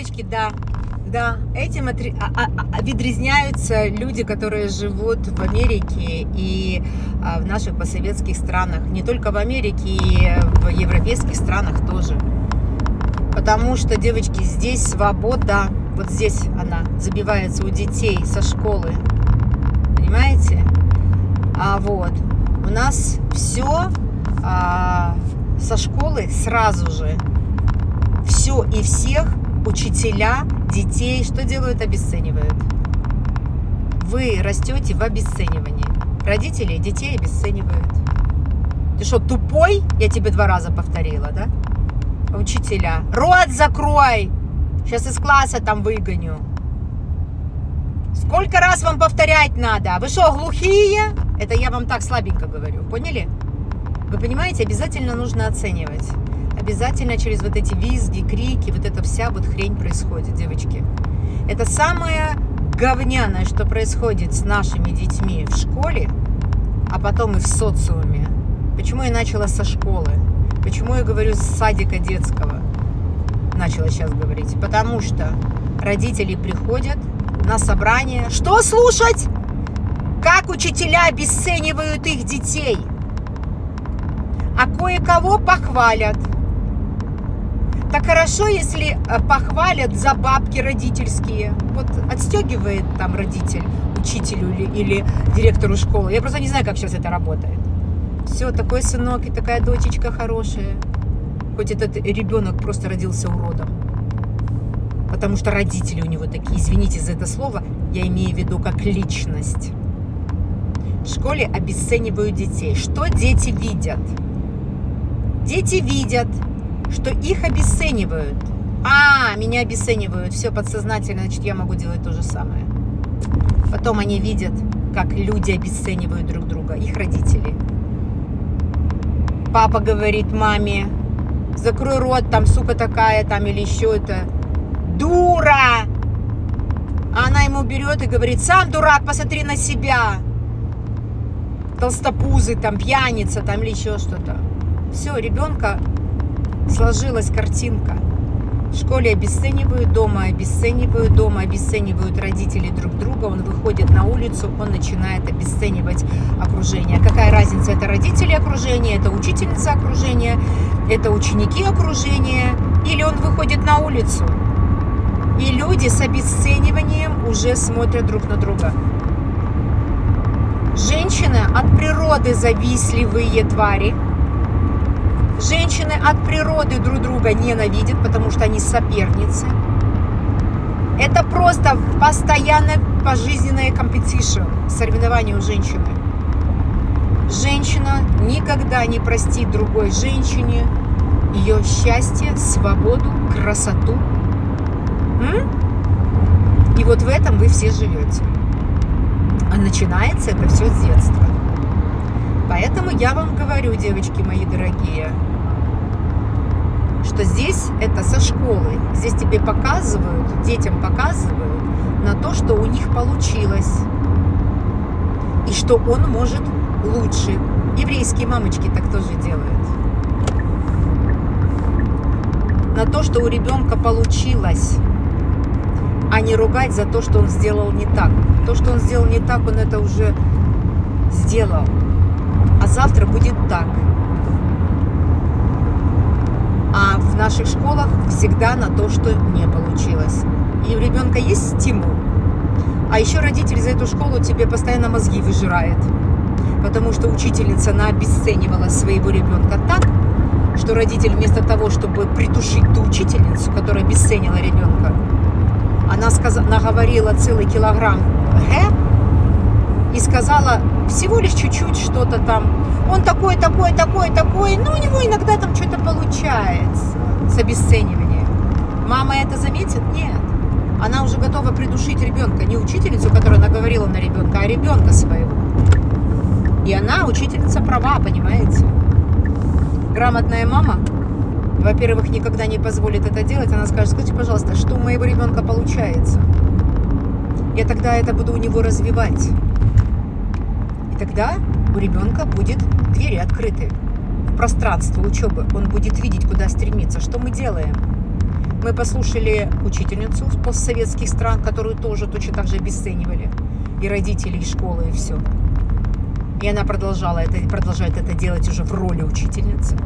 девочки, да. Да, этим відрізняются люди, которые живут в Америке и в наших постсоветских странах. Не только в Америке, и в европейских странах тоже. Потому что, девочки, здесь свобода. Вот здесь она забивается у детей со школы. Понимаете? А вот у нас все со школы сразу же. Все и всех учителя детей что делают? Обесценивают. Вы растете в обесценивании. Родители детей обесценивают. Ты что, тупой? Я тебе 2 раза повторила, да? Учителя. Рот закрой! Сейчас из класса там выгоню. Сколько раз вам повторять надо? Вы что, глухие? Это я вам так слабенько говорю. Поняли? Вы понимаете, обязательно нужно оценивать. Обязательно через вот эти визги, крики, вот эта вся вот хрень происходит, девочки. Это самое говняное, что происходит с нашими детьми в школе, а потом и в социуме. Почему я начала со школы? Почему я говорю с садика детского? Начала сейчас говорить. Потому что родители приходят на собрание. Что слушать? Как учителя обесценивают их детей. А кое-кого похвалят. Так хорошо, если похвалят за бабки родительские. Вот отстегивает там родитель учителю или директору школы. Я просто не знаю, как сейчас это работает. Все, такой сынок и такая дочечка хорошая. Хоть этот ребенок просто родился уродом. Потому что родители у него такие. Извините за это слово, я имею в виду как личность. В школе обесценивают детей. Что дети видят? Дети видят, что их обесценивают. Меня обесценивают. Все подсознательно, значит, я могу делать то же самое. Потом они видят, как люди обесценивают друг друга, их родители. Папа говорит маме: закрой рот, там сука такая, там или еще это. Дура! А она ему берет и говорит: сам дурак, посмотри на себя. Толстопузый, там пьяница, там или еще что-то. Все, ребенка сложилась картинка. В школе обесценивают, дома обесценивают родители друг друга. Он выходит на улицу, он начинает обесценивать окружение. Какая разница, это родители окружения, это учительница окружения, это ученики окружения, или он выходит на улицу. И люди с обесцениванием уже смотрят друг на друга. Женщины от природы завистливые твари. Женщины от природы друг друга ненавидят, потому что они соперницы. Это просто постоянное пожизненное competition, соревнование у женщины. Женщина никогда не простит другой женщине ее счастье, свободу, красоту. И вот в этом вы все живете. А начинается это все с детства. Поэтому я вам говорю, девочки мои дорогие, что здесь это со школы. Здесь тебе показывают, детям показывают на то, что у них получилось. И что он может лучше. Еврейские мамочки так тоже делают. На то, что у ребенка получилось. А не ругать за то, что он сделал не так. То, что он сделал не так, он это уже сделал. А завтра будет так. А в наших школах всегда на то, что не получилось. И у ребенка есть стимул. А еще родитель за эту школу тебе постоянно мозги выжирает. Потому что учительница обесценивала своего ребенка так, что родитель вместо того, чтобы придушить ту учительницу, которая обесценила ребенка, она наговорила целый килограмм и сказала всего лишь чуть-чуть что-то там. Он такой, но у него иногда там что-то получается с обесцениванием. Мама это заметит? Нет. Она уже готова придушить ребенка. Не учительницу, которая наговорила на ребенка, а ребенка своего. И она, учительница, права, понимаете? Грамотная мама, во-первых, никогда не позволит это делать. Она скажет: скажите, пожалуйста, что у моего ребенка получается? Я тогда это буду у него развивать. И тогда у ребенка будет двери открыты в пространство учебы. Он будет видеть, куда стремиться. Что мы делаем? Мы послушали учительницу постсоветских стран, которую тоже точно так же обесценивали. И родители, и школы, и все. И она продолжает это делать уже в роли учительницы.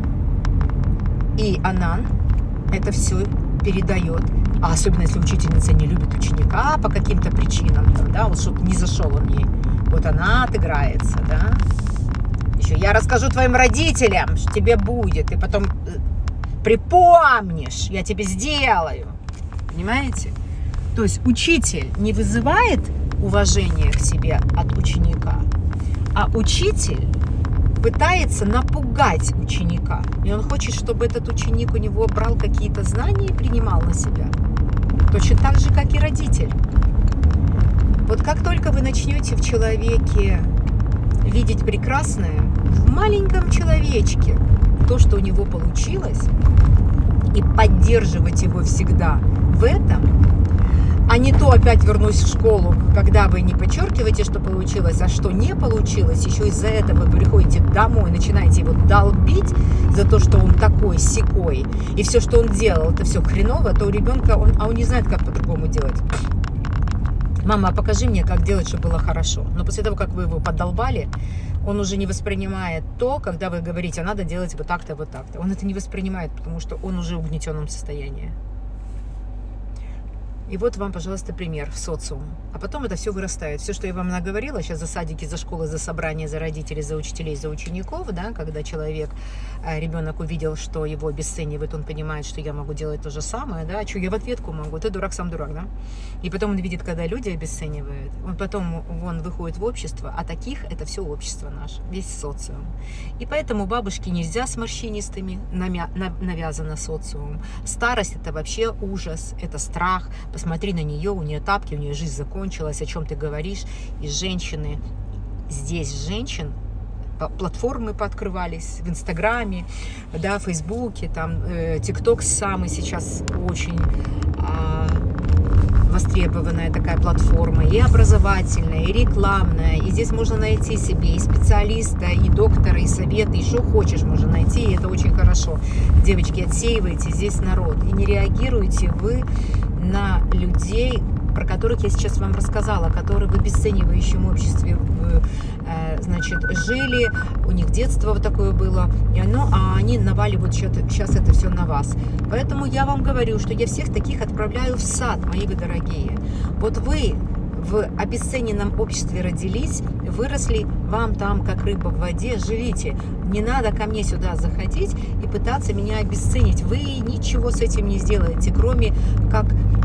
И она это все передает. А особенно, если учительница не любит ученика по каким-то причинам, там, да, вот что-то не зашел он ей. Вот она отыграется, да. Еще я расскажу твоим родителям, что тебе будет. И потом припомнишь, я тебе сделаю. Понимаете? То есть учитель не вызывает уважения к себе от ученика, а учитель пытается напугать ученика. И он хочет, чтобы этот ученик у него брал какие-то знания и принимал на себя. Точно так же, как и родитель. Вот как только вы начнете в человеке видеть прекрасное, в маленьком человечке, то, что у него получилось, и поддерживать его всегда в этом, а не то опять вернусь в школу, когда вы не подчеркиваете, что получилось, а что не получилось, еще из-за этого вы приходите домой, начинаете его долбить за то, что он такой, сякой, и все, что он делал, это все хреново, то у ребенка, он не знает, как по-другому делать. Мама, покажи мне, как делать, чтобы было хорошо. Но после того, как вы его поддолбали, он уже не воспринимает то, когда вы говорите, надо делать вот так-то, вот так-то. Он это не воспринимает, потому что он уже в угнетенном состоянии. И вот вам, пожалуйста, пример в социум. А потом это все вырастает. Все, что я вам наговорила, сейчас за садики, за школы, за собрания, за родителей, за учителей, за учеников, да, когда человек, ребенок увидел, что его обесценивает, он понимает, что я могу делать то же самое, да, что я в ответку могу, ты дурак, сам дурак, да. И потом он видит, когда люди обесценивают, он выходит в общество, а таких это все общество наше, весь социум. И поэтому бабушке нельзя с морщинистыми, навязано социум. Старость это вообще ужас, это страх. Посмотри на нее, у нее тапки, у нее жизнь закончилась, о чем ты говоришь. И женщины, здесь женщин, платформы пооткрывались в Инстаграме, да, в Фейсбуке, там, ТикТок самый сейчас очень востребованная такая платформа, и образовательная, и рекламная, и здесь можно найти себе и специалиста, и доктора, и советы, и что хочешь можно найти, и это очень хорошо. Девочки, отсеивайте здесь народ, и не реагируйте вы на людей, про которых я сейчас вам рассказала, которые в обесценивающем обществе, значит, жили, у них детство вот такое было, а они наваливают сейчас это все на вас. Поэтому я вам говорю, что я всех таких отправляю в сад, мои вы дорогие. Вот вы в обесцененном обществе родились, выросли, вам там как рыба в воде, живите. Не надо ко мне сюда заходить и пытаться меня обесценить. Вы ничего с этим не сделаете, кроме как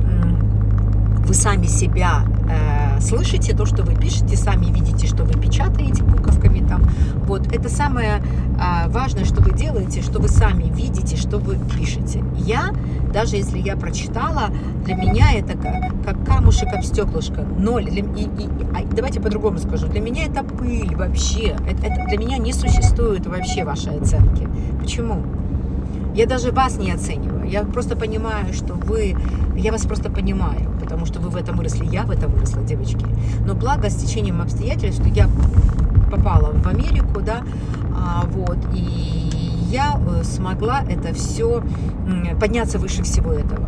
вы сами себя слышите, то, что вы пишете, сами видите, что вы печатаете буковками там. Вот это самое важное, что вы делаете, что вы сами видите, что вы пишете. Я, даже если я прочитала, для меня это как камушек об стеклышко, ноль. Давайте по-другому скажу. Для меня это пыль вообще. Это для меня не существует вообще вашей оценки. Почему? Я даже вас не оцениваю. Я просто понимаю, что я вас просто понимаю, потому что вы в этом выросли, я в этом выросла, девочки. Но благо с течением обстоятельств, что я попала в Америку, да, вот, и я смогла это все подняться выше всего этого.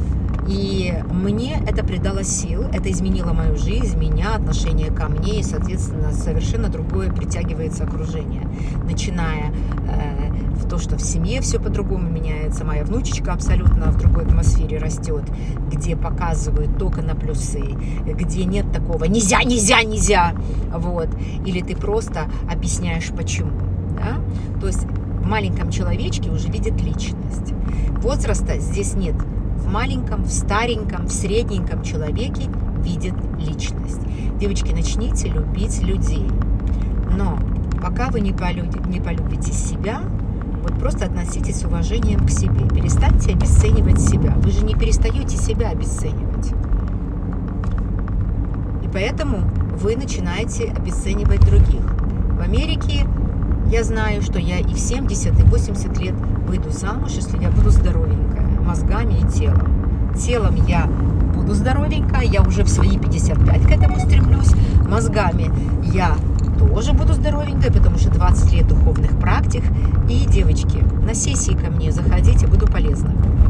И мне это придало сил, это изменило мою жизнь, меня, отношение ко мне, и, соответственно, совершенно другое притягивается окружение. Начиная в то, что в семье все по-другому меняется, моя внучечка абсолютно в другой атмосфере растет, где показывают только на плюсы, где нет такого «нельзя, нельзя, нельзя», вот, или ты просто объясняешь почему, да? То есть в маленьком человечке уже видит личность. Возраста здесь нет. В маленьком, в стареньком, в средненьком человеке видит личность. Девочки, начните любить людей. Но пока вы не полюбите себя, вот просто относитесь с уважением к себе. Перестаньте обесценивать себя. Вы же не перестаете себя обесценивать. И поэтому вы начинаете обесценивать других. В Америке я знаю, что я и в 70, и 80 лет выйду замуж, если я буду здоровенькая, мозгами и телом. Телом я буду здоровенькая, я уже в свои 55 к этому стремлюсь. Мозгами я тоже буду здоровенькая, потому что 20 лет духовных практик. И, девочки, на сессии ко мне заходите, буду полезна.